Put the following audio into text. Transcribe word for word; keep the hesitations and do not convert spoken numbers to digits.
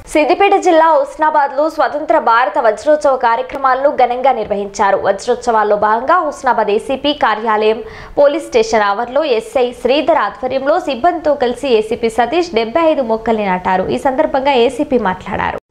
సిద్దిపేట జిల్లా హుస్నాబాద్ లో స్వతంత్ర భారత వజ్రోత్సవ కార్యక్రమాలను ఘనంగా నిర్వహించారు. వజ్రోత్సవాల్లో భాగంగా హుస్నాబాద్ ఏసీపీ కార్యాలయం పోలీస్ స్టేషన్ ఆవరణలో ఎస్ఐ శ్రీధర్ ఆధ్వర్యంలో సిబ్బందితో కలిసి ఏసీపీ సతీష్ డెబ్బై ఐదు మొక్కల్ని నాటారు. ఈ సందర్భంగా ఏసీపీ మాట్లాడారు.